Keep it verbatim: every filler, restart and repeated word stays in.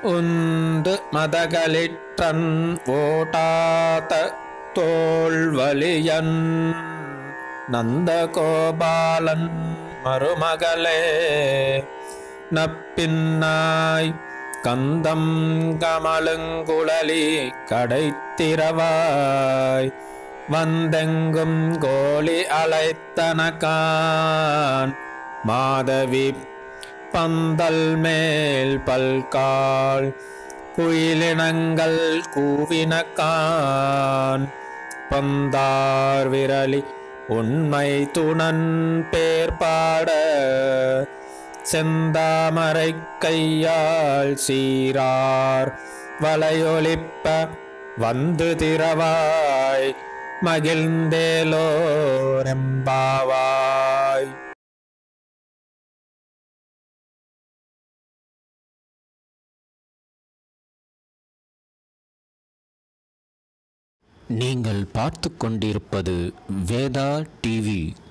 உந்து மதகளிற்றன் ஓட்டாத தோள்வலியன் நந்தகோபாலன் மருமகளே நப்பின்னாய் கந்தம் கமழுங்குழலி கடைத்திரவாய் வந்தெங்கும் கோழி அழைத்தனகான் மாதவி பந்தல் மேல் பல்கால் குயிலினங்கள் கூவினகான் பந்தார் விரலி உண்மை துணன் பேர்பாட செந்தாமரை கையால் சீரார் வளையொலிப்ப வந்து திரவாய் மகிழ்ந்தேலோரெம்பாவாய். நீங்கள் பார்த்து கொண்டிருப்பது வேதா டிவி.